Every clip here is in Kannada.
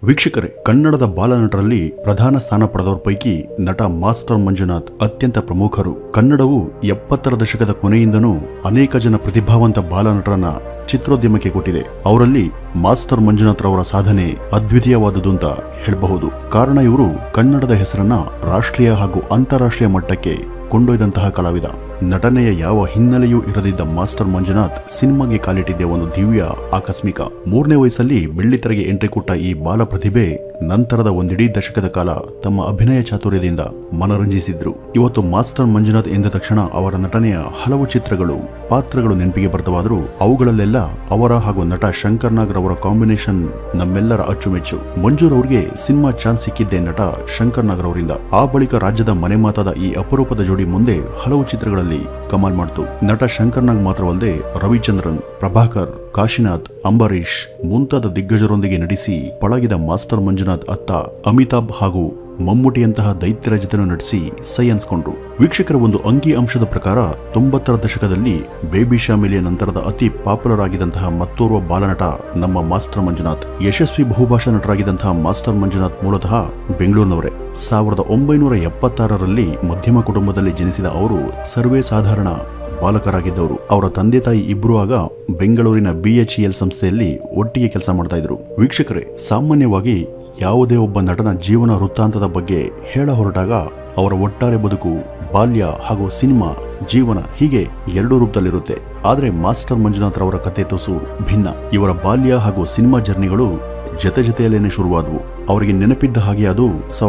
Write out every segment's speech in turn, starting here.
ವೀಕ್ಷಕರೇ, ಕನ್ನಡದ ಬಾಲನಟರಲ್ಲಿ ಪ್ರಧಾನ ಸ್ಥಾನ ಪಡೆದವರ ಪೈಕಿ ನಟ ಮಾಸ್ಟರ್ ಮಂಜುನಾಥ್ ಅತ್ಯಂತ ಪ್ರಮುಖರು. ಕನ್ನಡವು 70ರ ದಶಕದ ಕೊನೆಯಿಂದನೂ ಅನೇಕ ಜನ ಪ್ರತಿಭಾವಂತ ಬಾಲನಟರನ್ನ ಚಿತ್ರೋದ್ಯಮಕ್ಕೆ ಕೊಟ್ಟಿದೆ. ಅವರಲ್ಲಿ ಮಾಸ್ಟರ್ ಮಂಜುನಾಥ್ ರವರ ಸಾಧನೆ ಅದ್ವಿತೀಯವಾದುದು ಅಂತ ಹೇಳಬಹುದು. ಕಾರಣ ಇವರು ಕನ್ನಡದ ಹೆಸರನ್ನ ರಾಷ್ಟ್ರೀಯ ಹಾಗೂ ಅಂತಾರಾಷ್ಟ್ರೀಯ ಮಟ್ಟಕ್ಕೆ ಕೊಂಡೊಯ್ದಂತಹ ಕಲಾವಿದ. ನಟನೆಯ ಯಾವ ಹಿನ್ನೆಲೆಯೂ ಇರದಿದ್ದ ಮಾಸ್ಟರ್ ಮಂಜುನಾಥ್ ಸಿನಿಮಾಗೆ ಕಾಲಿಟ್ಟಿದ್ದೆ ಒಂದು ದಿವ್ಯ ಆಕಸ್ಮಿಕ. 3ನೇ ವಯಸ್ಸಲ್ಲಿ ಬೆಳ್ಳಿತೆರೆಗೆ ಎಂಟ್ರಿ ಕೊಟ್ಟ ಈ ಬಾಲ ಪ್ರತಿಭೆ ನಂತರದ ಒಂದಿಡೀ ದಶಕದ ಕಾಲ ತಮ್ಮ ಅಭಿನಯ ಚಾತುರ್ಯದಿಂದ ಮನರಂಜಿಸಿದ್ರು. ಇವತ್ತು ಮಾಸ್ಟರ್ ಮಂಜುನಾಥ್ ಎಂದ ತಕ್ಷಣ ಅವರ ನಟನೆಯ ಹಲವು ಚಿತ್ರಗಳು, ಪಾತ್ರಗಳು ನೆನಪಿಗೆ ಬರ್ತವಾದರೂ ಅವುಗಳಲ್ಲೆಲ್ಲ ಅವರ ಹಾಗೂ ನಟ ಶಂಕರ್ ನಾಗ್ ರವರ ಕಾಂಬಿನೇಷನ್ ನಮ್ಮೆಲ್ಲರ ಅಚ್ಚುಮೆಚ್ಚು. ಮಂಜೂರ್ ಅವ್ರಿಗೆ ಸಿನಿಮಾ ಚಾನ್ಸ್ ಸಿಕ್ಕಿದ್ದೆ ನಟ ಶಂಕರ್ ನಾಗ್ ರವರಿಂದ. ಆ ಬಳಿಕ ರಾಜ್ಯದ ಮನೆ ಮಾತಾದ ಈ ಅಪರೂಪದ ಜೋಡಿ ಮುಂದೆ ಹಲವು ಚಿತ್ರಗಳಲ್ಲಿ ಕಮಾಲ್ ಮಾಡ್ತು. ನಟ ಶಂಕರ್ ನಾಗ್ ಮಾತ್ರವಲ್ಲದೆ ರವಿಚಂದ್ರನ್, ಪ್ರಭಾಕರ್, ಕಾಶಿನಾಥ್, ಅಂಬರೀಶ್ ಮುಂತಾದ ದಿಗ್ಗಜರೊಂದಿಗೆ ನಟಿಸಿ ಪಳಗಿದ ಮಾಸ್ಟರ್ ಮಂಜುನಾಥ್ ಅತ್ತ ಅಮಿತಾಬ್ ಹಾಗೂ ಮಮ್ಮೂಟಿಯಂತಹ ದೈತ್ಯರ ಜೊತೆ ನಟಿಸಿ ಸೈ ಅನ್ಸ್ಕೊಂಡ್ರು. ವೀಕ್ಷಕರ ಒಂದು ಅಂಕಿ ಅಂಶದ ಪ್ರಕಾರ 90ರ ದಶಕದಲ್ಲಿ ಬೇಬಿ ಶಾಮಿಲಿಯ ನಂತರದ ಅತಿ ಪಾಪ್ಯುಲರ್ ಆಗಿದ್ದಂತಹ ಮತ್ತೋರ್ವ ಬಾಲನಟ ನಮ್ಮ ಮಾಸ್ಟರ್ ಮಂಜುನಾಥ್. ಯಶಸ್ವಿ ಬಹುಭಾಷಾ ನಟರಾಗಿದ್ದಂತಹ ಮಾಸ್ಟರ್ ಮಂಜುನಾಥ್ ಮೂಲತಃ ಬೆಂಗಳೂರಿನವರೇ. 1976ರಲ್ಲಿ ಮಧ್ಯಮ ಕುಟುಂಬದಲ್ಲಿ ಜನಿಸಿದ ಅವರು ಸರ್ವೇ ಸಾಧಾರಣ ಬಾಲಕರಾಗಿದ್ದವರು. ಅವರ ತಂದೆ ತಾಯಿ ಇಬ್ಬರು ಆಗ ಬೆಂಗಳೂರಿನ BHEL ಸಂಸ್ಥೆಯಲ್ಲಿ ಒಟ್ಟಿಗೆ ಕೆಲಸ ಮಾಡ್ತಾ ಇದ್ರು. ವೀಕ್ಷಕರೇ, ಸಾಮಾನ್ಯವಾಗಿ ಯಾವುದೇ ಒಬ್ಬ ನಟನ ಜೀವನ ವೃತ್ತಾಂತದ ಬಗ್ಗೆ ಹೇಳ ಹೊರಟಾಗ ಅವರ ಒಟ್ಟಾರೆ ಬದುಕು, ಬಾಲ್ಯ ಹಾಗೂ ಸಿನಿಮಾ ಜೀವನ ಹೀಗೆ ಎರಡು ರೂಪದಲ್ಲಿರುತ್ತೆ. ಆದರೆ ಮಾಸ್ಟರ್ ಮಂಜುನಾಥ್ ರವರ ಕತೆ ತುಸು ಭಿನ್ನ. ಇವರ ಬಾಲ್ಯ ಹಾಗೂ ಸಿನಿಮಾ ಜರ್ನಿಗಳು ಜೊತೆಯಲ್ಲೇನೆ ಶುರುವಾದವು. ಅವರಿಗೆ ನೆನಪಿದ್ದ ಹಾಗೆ ಅದು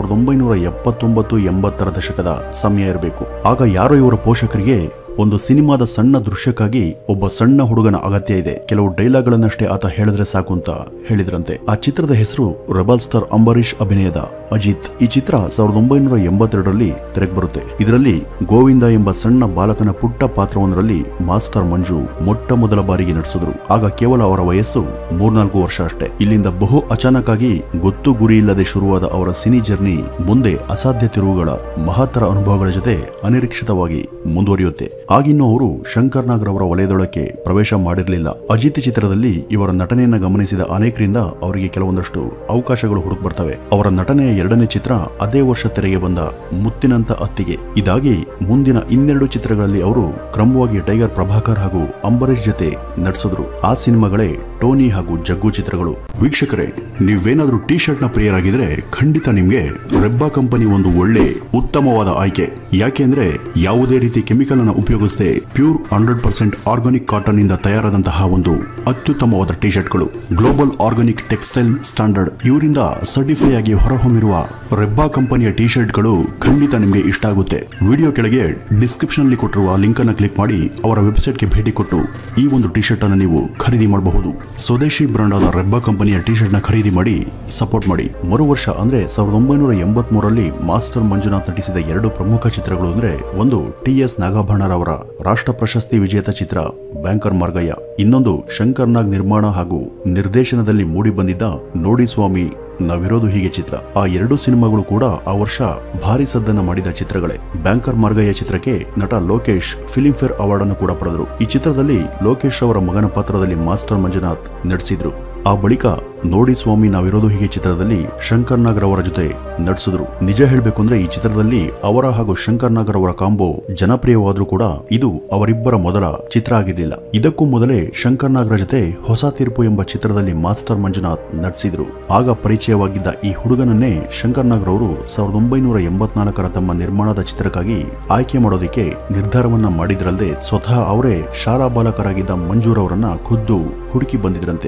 1979-80ರ ದಶಕದ ಸಮಯ ಇರಬೇಕು. ಆಗ ಯಾರೋ ಇವರ ಪೋಷಕರಿಗೆ ಒಂದು ಸಿನಿಮಾದ ಸಣ್ಣ ದೃಶ್ಯಕ್ಕಾಗಿ ಒಬ್ಬ ಸಣ್ಣ ಹುಡುಗನ ಅಗತ್ಯ ಇದೆ, ಕೆಲವು ಡೈಲಾಗ್ಗಳನ್ನಷ್ಟೇ ಆತ ಹೇಳಿದ್ರೆ ಸಾಕು ಅಂತ ಹೇಳಿದ್ರಂತೆ. ಆ ಚಿತ್ರದ ಹೆಸರು ರೆಬಲ್ ಸ್ಟಾರ್ ಅಂಬರೀಶ್ ಅಭಿನಯದ ಅಜಿತ್. ಈ ಚಿತ್ರ 1982ರಲ್ಲಿ ತೆರೆಗೆ ಬರುತ್ತೆ. ಇದರಲ್ಲಿ ಗೋವಿಂದ ಎಂಬ ಸಣ್ಣ ಬಾಲಕನ ಪುಟ್ಟ ಪಾತ್ರವೊಂದರಲ್ಲಿ ಮಾಸ್ಟರ್ ಮಂಜು ಮೊಟ್ಟ ಮೊದಲ ಬಾರಿಗೆ ನಟಿಸಿದ್ರು. ಆಗ ಕೇವಲ ಅವರ ವಯಸ್ಸು 3-4 ವರ್ಷ ಅಷ್ಟೇ. ಇಲ್ಲಿಂದ ಬಹು ಅಚಾನಕ್ ಆಗಿ ಗೊತ್ತು ಗುರಿ ಇಲ್ಲದೆ ಶುರುವಾದ ಅವರ ಸಿನಿ ಜರ್ನಿ ಮುಂದೆ ಅಸಾಧ್ಯ ತಿರುವುಗಳ, ಮಹತ್ತರ ಅನುಭವಗಳ ಜೊತೆ ಅನಿರೀಕ್ಷಿತವಾಗಿ ಮುಂದುವರಿಯುತ್ತೆ. ಆಗಿನ್ನೂ ಅವರು ಶಂಕರ್ ನಾಗ್ ರವರ ವಲಯದೊಳಕ್ಕೆ ಪ್ರವೇಶ ಮಾಡಿರಲಿಲ್ಲ. ಅಜಿತ್ ಚಿತ್ರದಲ್ಲಿ ಇವರ ನಟನೆಯನ್ನ ಗಮನಿಸಿದ ಅನೇಕರಿಂದ ಅವರಿಗೆ ಕೆಲವೊಂದಷ್ಟು ಅವಕಾಶಗಳು ಹುಡುಕ್ ಬರ್ತವೆ. ಅವರ ನಟನೆಯ 2ನೇ ಚಿತ್ರ ಅದೇ ವರ್ಷ ತೆರೆಗೆ ಬಂದ ಮುತ್ತಿನಂತ ಅತ್ತಿಗೆ. ಇದಾಗಿ ಮುಂದಿನ 2 ಚಿತ್ರಗಳಲ್ಲಿ ಅವರು ಕ್ರಮವಾಗಿ ಟೈಗರ್ ಪ್ರಭಾಕರ್ ಹಾಗೂ ಅಂಬರೀಶ್ ಜೊತೆ ನಟಿಸಿದ್ರು. ಆ ಸಿನಿಮಾಗಳೇ ಟೋನಿ ಹಾಗೂ ಜಗ್ಗು ಚಿತ್ರಗಳು. ವೀಕ್ಷಕರೇ, ನೀವೇನಾದ್ರೂ ಟಿ ಶರ್ಟ್ ನ ಪ್ರಿಯರಾಗಿದ್ರೆ ಖಂಡಿತ ನಿಮ್ಗೆ ರೆಬ್ಬಾ ಕಂಪನಿ ಒಂದು ಒಳ್ಳೆ ಉತ್ತಮವಾದ ಆಯ್ಕೆ. ಯಾಕೆಂದ್ರೆ ಯಾವುದೇ ರೀತಿ ಕೆಮಿಕಲ್ ಅನ್ನು ಉಪಯೋಗಿಸದೆ ಪ್ಯೂರ್ 100% ಆರ್ಗಾನಿಕ್ ಕಾಟನ್ ಇಂದ ತಯಾರಾದಂತಹ ಒಂದು ಅತ್ಯುತ್ತಮವಾದ ಟಿ ಶರ್ಟ್ಗಳು. ಗ್ಲೋಬಲ್ ಆರ್ಗಾನಿಕ್ ಟೆಕ್ಸ್ಟೈಲ್ ಸ್ಟ್ಯಾಂಡರ್ಡ್ ಇವರಿಂದ ಸರ್ಟಿಫೈ ಆಗಿ ಹೊರಹೊಮ್ಮಿರುವ ರೆಬ್ಬಾ ಕಂಪನಿಯ ಟಿ ಶರ್ಟ್ಗಳು ಖಂಡಿತ ನಿಮಗೆ ಇಷ್ಟ ಆಗುತ್ತೆ. ವಿಡಿಯೋ ಕೆಳಗೆ ಡಿಸ್ಕ್ರಿಪ್ಷನ್ ಅಲ್ಲಿ ಕೊಟ್ಟಿರುವ ಲಿಂಕ್ ಅನ್ನು ಕ್ಲಿಕ್ ಮಾಡಿ ಅವರ ವೆಬ್ಸೈಟ್ಗೆ ಭೇಟಿ ಕೊಟ್ಟು ಈ ಒಂದು ಟಿ ಶರ್ಟ್ ಅನ್ನು ನೀವು ಖರೀದಿ ಮಾಡಬಹುದು. ಸ್ವದೇಶಿ ಬ್ರಾಂಡ್ ಆದ ರೆಬ್ಬಾ ಕಂಪನಿಯ ಟಿ ಶರ್ಟ್ ನ ಖರೀದಿ ಮಾಡಿ ಸಪೋರ್ಟ್ ಮಾಡಿ. ಮರು ವರ್ಷ ಅಂದ್ರೆ 1983ರಲ್ಲಿ ಮಾಸ್ಟರ್ ಮಂಜುನಾಥ್ ನಟಿಸಿದ 2 ಪ್ರಮುಖ ಚಿತ್ರಗಳು ಅಂದ್ರೆ ಒಂದು TS ನಾಗಾಭರಣರವರ ರಾಷ್ಟ್ರ ಪ್ರಶಸ್ತಿ ವಿಜೇತ ಚಿತ್ರ ಬ್ಯಾಂಕರ್ ಮಾರ್ಗಯ್ಯ, ಇನ್ನೊಂದು ಶಂಕರ್ ನಾಗ್ ನಿರ್ಮಾಣ ಹಾಗೂ ನಿರ್ದೇಶನದಲ್ಲಿ ಮೂಡಿ ಬಂದಿದ್ದ ನೋಡಿ ಸ್ವಾಮಿ ನಾವಿರೋದು ಹೀಗೆ ಚಿತ್ರ. ಆ 2 ಸಿನಿಮಾಗಳು ಕೂಡ ಆ ವರ್ಷ ಭಾರಿ ಸದ್ದನ್ನ ಮಾಡಿದ ಚಿತ್ರಗಳೇ. ಬ್ಯಾಂಕರ್ ಮಾರ್ಗಯ್ಯ ಚಿತ್ರಕ್ಕೆ ನಟ ಲೋಕೇಶ್ ಫಿಲ್ಮ್ ಫೇರ್ ಅವಾರ್ಡ್ ಅನ್ನು ಕೂಡ ಪಡೆದರು. ಈ ಚಿತ್ರದಲ್ಲಿ ಲೋಕೇಶ್ ಅವರ ಮಗನ ಪಾತ್ರದಲ್ಲಿ ಮಾಸ್ಟರ್ ಮಂಜುನಾಥ್ ನಟಿಸಿದ್ರು. ಆ ಬಳಿಕ ನೋಡಿ ಸ್ವಾಮಿ ನಾವಿರೋದು ಹೀಗೆ ಚಿತ್ರದಲ್ಲಿ ಶಂಕರ್ ನಾಗ್ ರವರ ಜೊತೆ ನಟಿಸಿದ್ರು. ನಿಜ ಹೇಳ್ಬೇಕು ಅಂದ್ರೆ ಈ ಚಿತ್ರದಲ್ಲಿ ಅವರ ಹಾಗೂ ಶಂಕರ್ ನಾಗ್ ರವರ ಕಾಂಬೋ ಜನಪ್ರಿಯವಾದ್ರೂ ಕೂಡ ಇದು ಅವರಿಬ್ಬರ ಮೊದಲ ಚಿತ್ರ ಆಗಿರಲಿಲ್ಲ. ಇದಕ್ಕೂ ಮೊದಲೇ ಶಂಕರ್ ನಾಗ್ ರ ಜೊತೆ ಹೊಸ ತೀರ್ಪು ಎಂಬ ಚಿತ್ರದಲ್ಲಿ ಮಾಸ್ಟರ್ ಮಂಜುನಾಥ್ ನಟಿಸಿದ್ರು. ಆಗ ಪರಿಚಯವಾಗಿದ್ದ ಈ ಹುಡುಗನನ್ನೇ ಶಂಕರ್ ನಾಗ್ ರವರು 1984ರ ತಮ್ಮ ನಿರ್ಮಾಣದ ಚಿತ್ರಕ್ಕಾಗಿ ಆಯ್ಕೆ ಮಾಡೋದಕ್ಕೆ ನಿರ್ಧಾರವನ್ನ ಮಾಡಿದ್ರಲ್ಲದೆ ಸ್ವತಃ ಅವರೇ ಶಾಲಾ ಬಾಲಕರಾಗಿದ್ದ ಮಂಜೂರ್ ಅವರನ್ನ ಖುದ್ದು ಹುಡುಕಿ ಬಂದಿದ್ರಂತೆ.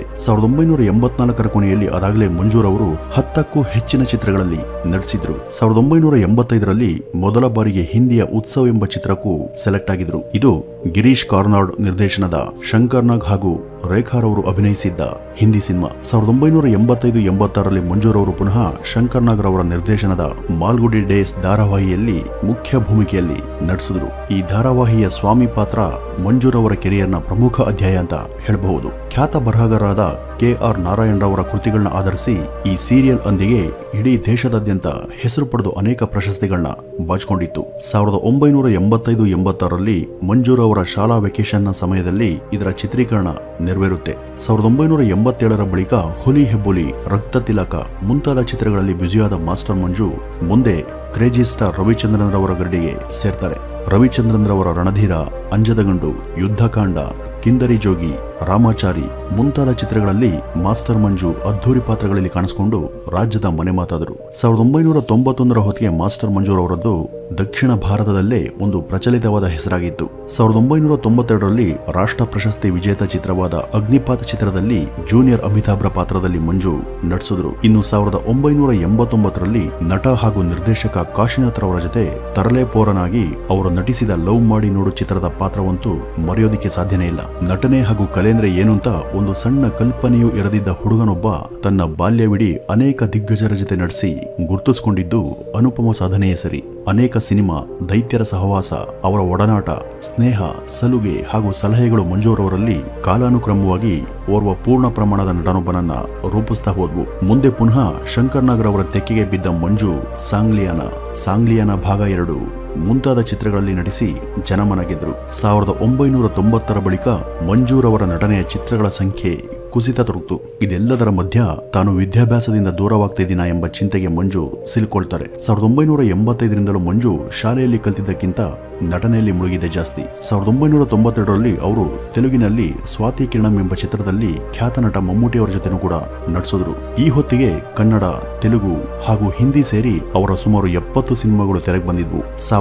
1984ರ ಕೊನೆಯಲ್ಲಿ ಅದಾಗಲೇ ಮಂಜೂರ್ ಅವರು 10ಕ್ಕೂ ಹೆಚ್ಚಿನ ಚಿತ್ರಗಳಲ್ಲಿ ನಟಿಸಿದ್ರು. 1985ರಲ್ಲಿ ಮೊದಲ ಬಾರಿಗೆ ಹಿಂದಿಯ ಉತ್ಸವ್ ಎಂಬ ಚಿತ್ರಕ್ಕೂ ಸೆಲೆಕ್ಟ್ ಆಗಿದ್ರು. ಇದು ಗಿರೀಶ್ ಕಾರ್ನಾಡ್ ನಿರ್ದೇಶನದ ಶಂಕರ್ ನಾಗ್ ಹಾಗೂ ರೇಖಾರವರು ಅಭಿನಯಿಸಿದ್ದ ಹಿಂದಿ ಸಿನಿಮಾ. 1985-86ರಲ್ಲಿ ಮಂಜೂರ್ ಅವರು ಪುನಃ ಶಂಕರ್ ನಾಗ್ ರವರ ನಿರ್ದೇಶನದ ಮಾಲ್ಗುಡಿ ಡೇಸ್ ಧಾರಾವಾಹಿಯಲ್ಲಿ ಮುಖ್ಯ ಭೂಮಿಕೆಯಲ್ಲಿ ನಟಿಸಿದ್ರು. ಈ ಧಾರಾವಾಹಿಯ ಸ್ವಾಮಿ ಪಾತ್ರ ಮಂಜೂರ್ ಅವರ ಕೆರಿಯರ್ನ ಪ್ರಮುಖ ಅಧ್ಯಾಯ ಅಂತ ಹೇಳಬಹುದು. ಖ್ಯಾತ ಬರಹಗಾರರಾದ KR ನಾರಾಯಣ್ ರವರ ಕೃತಿಗಳನ್ನ ಆಧರಿಸಿ ಈ ಸೀರಿಯಲ್ ಅಂದಿಗೆ ಇಡೀ ದೇಶದಾದ್ಯಂತ ಹೆಸರು ಪಡೆದು ಅನೇಕ ಪ್ರಶಸ್ತಿಗಳನ್ನ ಬಾಚಿಕೊಂಡಿತ್ತು. 1985-86ರಲ್ಲಿ ಮಂಜೂರ್ ಅವರ ಶಾಲಾ ವೆಕೇಶನ್ ನ ಸಮಯದಲ್ಲಿ ಇದರ ಚಿತ್ರೀಕರಣ ನೆರವೇರುತ್ತೆ. 1987ರ ಬಳಿಕ ಹುಲಿ ಹೆಬ್ಬುಲಿ, ರಕ್ತ ತಿಲಕ ಮುಂತಾದ ಚಿತ್ರಗಳಲ್ಲಿ ಬ್ಯುಸಿಯಾದ ಮಾಸ್ಟರ್ ಮಂಜು ಮುಂದೆ ಕ್ರೇಜಿ ಸ್ಟಾರ್ ರವಿಚಂದ್ರನ್ ರವರ ಗರಡಿಗೆ ಸೇರ್ತಾರೆ. ರವಿಚಂದ್ರನ್ ರವರ ರಣಧೀರ, ಅಂಜದಗಂಡು, ಯುದ್ಧಕಾಂಡ, ಕಿಂದರಿ ಜೋಗಿ, ರಾಮಾಚಾರಿ ಮುಂತಾದ ಚಿತ್ರಗಳಲ್ಲಿ ಮಾಸ್ಟರ್ ಮಂಜು ಅದ್ಧೂರಿ ಪಾತ್ರಗಳಲ್ಲಿ ಕಾಣಿಸಿಕೊಂಡು ರಾಜ್ಯದ ಮನೆ ಮಾತಾದರು. 1991ರ ಹೊತ್ತಿಗೆ ಮಾಸ್ಟರ್ ಮಂಜು ಅವರದ್ದು ದಕ್ಷಿಣ ಭಾರತದಲ್ಲೇ ಒಂದು ಪ್ರಚಲಿತವಾದ ಹೆಸರಾಗಿತ್ತು. 1992ರಲ್ಲಿ ರಾಷ್ಟ್ರ ಪ್ರಶಸ್ತಿ ವಿಜೇತ ಚಿತ್ರವಾದ ಅಗ್ನಿಪಾತ ಚಿತ್ರದಲ್ಲಿ ಜೂನಿಯರ್ ಅಮಿತಾಭ್ರ ಪಾತ್ರದಲ್ಲಿ ಮಂಜು ನಟಿಸಿದ್ರು. ಇನ್ನು 1989ರಲ್ಲಿ ನಟ ಹಾಗೂ ನಿರ್ದೇಶಕ ಕಾಶಿನಾಥ್ ರವರ ಜೊತೆ ತರಲೆ ಪೋರನಾಗಿ ಅವರು ನಟಿಸಿದ ಲವ್ ಮಾಡಿ ನೋಡು ಚಿತ್ರದ ಪಾತ್ರವಂತೂ ಮರೆಯೋದಿಕ್ಕೆ ಸಾಧ್ಯನೇ ಇಲ್ಲ. ನಟನೆ ಹಾಗೂ ಕಲೆ ಅಂದ್ರೆ ಏನು ಅಂತ ಒಂದು ಸಣ್ಣ ಕಲ್ಪನೆಯೂ ಇರದಿದ್ದ ಹುಡುಗನೊಬ್ಬ ತನ್ನ ಬಾಲ್ಯವಿಡೀ ಅನೇಕ ದಿಗ್ಗಜರ ಜೊತೆ ನಡೆಸಿ ಗುರುತಿಸಿಕೊಂಡಿದ್ದು ಅನುಪಮ ಸಾಧನೆಯೇ ಸರಿ. ಅನೇಕ ಸಿನಿಮಾ, ದೈತ್ಯರ ಸಹವಾಸ, ಅವರ ಒಡನಾಟ, ಸ್ನೇಹ, ಸಲುಗೆ ಹಾಗೂ ಸಲಹೆಗಳು ಮಂಜುರವರಲ್ಲಿ ಕಾಲಾನುಕ್ರಮವಾಗಿ ಓರ್ವ ಪೂರ್ಣ ಪ್ರಮಾಣದ ನಟನೊಬ್ಬನನ್ನ ರೂಪಿಸ್ತಾ ಹೋದ್ವು. ಮುಂದೆ ಪುನಃ ಶಂಕರ್ ನಾಗ್ ರವರ ತೆಕ್ಕೆಗೆ ಬಿದ್ದ ಮಂಜು ಸಾಂಗ್ಲಿಯಾನ ಭಾಗ 2 ಮುಂತಾದ ಚಿತ್ರಗಳಲ್ಲಿ ನಟಿಸಿ ಜನಮನ ಗೆದ್ರು. 1990ರ ಬಳಿಕ ಮಂಜುರವರ ನಟನೆಯ ಚಿತ್ರಗಳ ಸಂಖ್ಯೆ ಕುಸಿತ ತೊಡಗಿತು. ಇದೆಲ್ಲದರ ಮಧ್ಯ ತಾನು ವಿದ್ಯಾಭ್ಯಾಸದಿಂದ ದೂರವಾಗ್ತಿದ್ದೀನ ಎಂಬ ಚಿಂತೆಗೆ ಮಂಜು ಸಿಲುಕೊಳ್ತಾರೆ. 1985ರಿಂದಲೂ ಮಂಜು ಶಾಲೆಯಲ್ಲಿ ಕಲಿತಿದ್ದಕ್ಕಿಂತ ನಟನೆಯಲ್ಲಿ ಮುಳುಗಿದ್ದೆ ಜಾಸ್ತಿ. 1992ರಲ್ಲಿ ಅವರು ತೆಲುಗಿನಲ್ಲಿ ಸ್ವಾತಿ ಕಿರಣಂ ಎಂಬ ಚಿತ್ರದಲ್ಲಿ ಖ್ಯಾತ ನಟ ಮಮ್ಮೂಟಿ ಅವರ ಜೊತೆನೂ ಕೂಡ ನಟಿಸಿದ್ರು. ಈ ಹೊತ್ತಿಗೆ ಕನ್ನಡ, ತೆಲುಗು ಹಾಗೂ ಹಿಂದಿ ಸೇರಿ ಅವರ ಸುಮಾರು 70 ಸಿನಿಮಾಗಳು ತೆರೆಗೆ ಬಂದಿದ್ವು.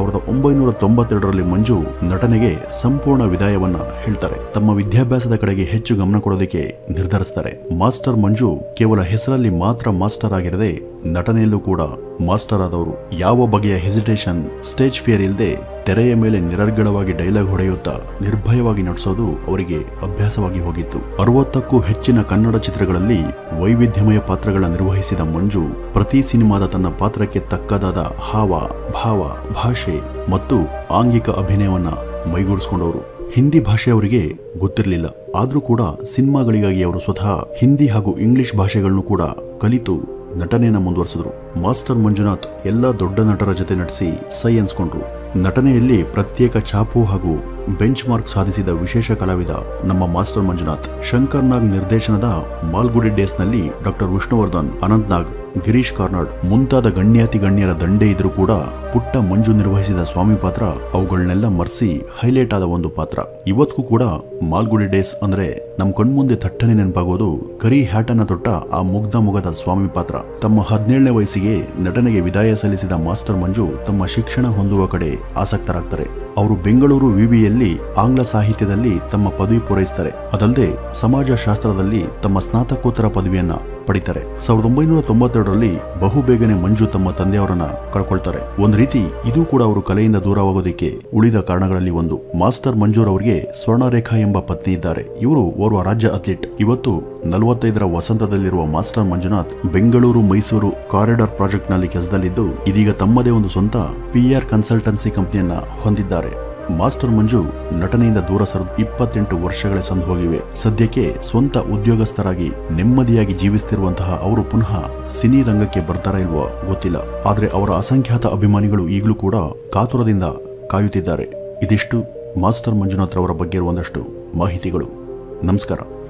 1992ರಲ್ಲಿ ಮಂಜು ನಟನೆಗೆ ಸಂಪೂರ್ಣ ವಿದಾಯವನ್ನ ಹೇಳ್ತಾರೆ. ತಮ್ಮ ವಿದ್ಯಾಭ್ಯಾಸದ ಕಡೆಗೆ ಹೆಚ್ಚು ಗಮನ ಕೊಡೋದಕ್ಕೆ ನಿರ್ಧರಿಸ್ತಾರೆ. ಮಾಸ್ಟರ್ ಮಂಜು ಕೇವಲ ಹೆಸರಲ್ಲಿ ಮಾತ್ರ ಮಾಸ್ಟರ್ ಆಗಿರದೆ ನಟನೆಯಲ್ಲೂ ಕೂಡ ಮಾಸ್ಟರ್ ಆದವರು. ಯಾವ ಬಗೆಯ ಹೆಸಿಟೇಷನ್, ಸ್ಟೇಜ್ ಫಿಯರ್ ಇಲ್ಲದೆ ತೆರೆಯ ಮೇಲೆ ನಿರರ್ಗಳವಾಗಿ ಡೈಲಾಗ್ ಹೊಡೆಯುತ್ತಾ ನಿರ್ಭಯವಾಗಿ ನಟಿಸೋದು ಅವರಿಗೆ ಅಭ್ಯಾಸವಾಗಿ ಹೋಗಿತ್ತು. 60ಕ್ಕೂ ಹೆಚ್ಚಿನ ಕನ್ನಡ ಚಿತ್ರಗಳಲ್ಲಿ ವೈವಿಧ್ಯಮಯ ಪಾತ್ರಗಳನ್ನು ನಿರ್ವಹಿಸಿದ ಮಂಜು ಪ್ರತಿ ಸಿನಿಮಾದ ತನ್ನ ಪಾತ್ರಕ್ಕೆ ತಕ್ಕದಾದ ಹಾವ, ಭಾವ, ಭಾಷೆ ಮತ್ತು ಆಂಗಿಕ ಅಭಿನಯವನ್ನ ಮೈಗೂಡಿಸಿಕೊಂಡವರು. ಹಿಂದಿ ಭಾಷೆ ಅವರಿಗೆ ಗೊತ್ತಿರಲಿಲ್ಲ. ಆದರೂ ಕೂಡ ಸಿನಿಮಾಗಳಿಗಾಗಿ ಅವರು ಸ್ವತಃ ಹಿಂದಿ ಹಾಗೂ ಇಂಗ್ಲಿಷ್ ಭಾಷೆಗಳನ್ನು ಕೂಡ ಕಲಿತು ನಟನೆಯನ್ನು ಮುಂದುವರಿಸಿದ್ರು. ಮಾಸ್ಟರ್ ಮಂಜುನಾಥ್ ಎಲ್ಲ ದೊಡ್ಡ ನಟರ ಜೊತೆ ನಟಿಸಿ ಸೈ ಅನ್ಸ್ಕೊಂಡ್ರು. ನಟನೆಯಲ್ಲಿ ಪ್ರತ್ಯೇಕ ಛಾಪು ಹಾಗೂ ಬೆಂಚ್ ಮಾರ್ಕ್ ಸಾಧಿಸಿದ ವಿಶೇಷ ಕಲಾವಿದ ನಮ್ಮ ಮಾಸ್ಟರ್ ಮಂಜುನಾಥ್. ಶಂಕರ್ ನಾಗ್ ನಿರ್ದೇಶನದ ಮಾಲ್ಗುಡಿ ಡೇಸ್ನಲ್ಲಿ ಡಾಕ್ಟರ್ ವಿಷ್ಣುವರ್ಧನ್, ಅನಂತ್ ನಾಗ್, ಗಿರೀಶ್ ಕಾರ್ನಾಡ್ ಮುಂತಾದ ಗಣ್ಯಾತಿ ಗಣ್ಯರ ದಂಡೆ ಇದ್ರೂ ಕೂಡ ಪುಟ್ಟ ಮಂಜು ನಿರ್ವಹಿಸಿದ ಸ್ವಾಮಿ ಪಾತ್ರ ಅವುಗಳನ್ನೆಲ್ಲ ಮರೆಸಿ ಹೈಲೈಟ್ ಆದ ಒಂದು ಪಾತ್ರ. ಇವತ್ತಿಗೂ ಕೂಡ ಮಾಲ್ಗುಡಿ ಡೇಸ್ ಅಂದ್ರೆ ನಮ್ ಕಣ್ಮುಂದೆ ತಟ್ಟನೆ ನೆನಪಾಗೋದು ಕರಿ ಹ್ಯಾಟನ್ನ ತೊಟ್ಟ ಆ ಮುಗ್ಧ ಮುಗದ ಸ್ವಾಮಿ ಪಾತ್ರ. ತಮ್ಮ 17ನೇ ವಯಸ್ಸಿಗೆ ನಟನೆಗೆ ವಿದಾಯ ಸಲ್ಲಿಸಿದ ಮಾಸ್ಟರ್ ಮಂಜು ತಮ್ಮ ಶಿಕ್ಷಣ ಹೊಂದುವ ಕಡೆ ಆಸಕ್ತರಾಗ್ತಾರೆ. ಅವರು ಬೆಂಗಳೂರು ವಿವಿಯಲ್ಲಿ ಆಂಗ್ಲ ಸಾಹಿತ್ಯದಲ್ಲಿ ತಮ್ಮ ಪದವಿ ಪೂರೈಸ್ತಾರೆ. ಅದಲ್ಲದೆ ಸಮಾಜಶಾಸ್ತ್ರದಲ್ಲಿ ತಮ್ಮ ಸ್ನಾತಕೋತ್ತರ ಪದವಿಯನ್ನ ಪಡಿತಾರೆ. 1992ರಲ್ಲಿ ಬಹುಬೇಗನೆ ಮಂಜು ತಮ್ಮ ತಂದೆಯವರನ್ನ ಕಳ್ಕೊಳ್ತಾರೆ. ಒಂದು ರೀತಿ ಇದು ಕೂಡ ಅವರು ಕಲೆಯಿಂದ ದೂರವಾಗೋದಕ್ಕೆ ಉಳಿದ ಕಾರಣಗಳಲ್ಲಿ ಒಂದು. ಮಾಸ್ಟರ್ ಮಂಜೂರ್ ಅವರಿಗೆ ಸ್ವರ್ಣರೇಖಾ ಎಂಬ ಪತ್ನಿ ಇದ್ದಾರೆ. ಇವರು ಓರ್ವ ರಾಜ್ಯ ಅಥ್ಲೀಟ್. ಇವತ್ತು 45ರ ವಸಂತದಲ್ಲಿರುವ master Manjunath Bengaluru Mysuru corridor project ನಲ್ಲಿ ಕೆಲಸದಲ್ಲಿದ್ದು ಇದೀಗ ತಮ್ಮದೇ ಒಂದು ಸ್ವಂತ PR ಕನ್ಸಲ್ಟೆನ್ಸಿ ಕಂಪನಿಯನ್ನ ಹೊಂದಿದ್ದಾರೆ. ಮಾಸ್ಟರ್ ಮಂಜು ನಟನೆಯಿಂದ ದೂರ ಸರಿದು 28 ವರ್ಷಗಳೇ ಸಂದು ಹೋಗಿವೆ. ಸದ್ಯಕ್ಕೆ ಸ್ವಂತ ಉದ್ಯೋಗಸ್ಥರಾಗಿ ನೆಮ್ಮದಿಯಾಗಿ ಜೀವಿಸುತ್ತಿರುವಂತಹ ಅವರು ಪುನಃ ಸಿನಿ ರಂಗಕ್ಕೆ ಬರ್ತಾರಾ ಇಲ್ವೋ ಗೊತ್ತಿಲ್ಲ. ಆದ್ರೆ ಅವರ ಅಸಂಖ್ಯಾತ ಅಭಿಮಾನಿಗಳು ಈಗಲೂ ಕೂಡ ಕಾತುರದಿಂದ ಕಾಯುತ್ತಿದ್ದಾರೆ. ಇದಿಷ್ಟು ಮಾಸ್ಟರ್ ಮಂಜುನಾಥ್ ರವರ ಬಗ್ಗೆ ಒಂದಷ್ಟು ಮಾಹಿತಿಗಳು. ನಮಸ್ಕಾರ.